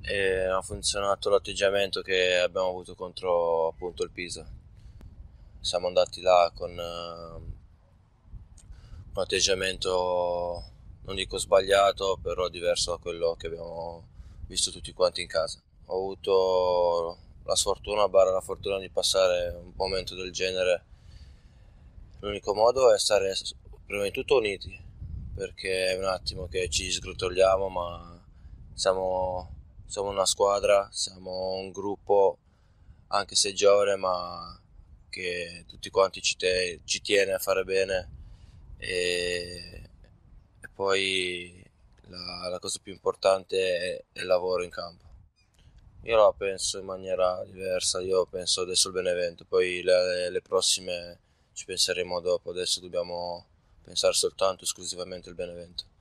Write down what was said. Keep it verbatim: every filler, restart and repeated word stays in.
e ha funzionato l'atteggiamento che abbiamo avuto contro appunto il Pisa. Siamo andati là con eh, un atteggiamento, non dico sbagliato, però diverso da quello che abbiamo visto tutti quanti in casa. Ho avuto la sfortuna, barra la fortuna di passare un momento del genere. L'unico modo è stare prima di tutto uniti, perché è un attimo che ci sgrotoliamo, ma siamo, siamo una squadra, siamo un gruppo, anche se giovane, ma che tutti quanti ci, te- ci tiene a fare bene e, e poi la, la cosa più importante è il lavoro in campo. Io la penso in maniera diversa, io penso adesso al Benevento, poi le, le prossime ci penseremo dopo, adesso dobbiamo pensare soltanto esclusivamente al Benevento.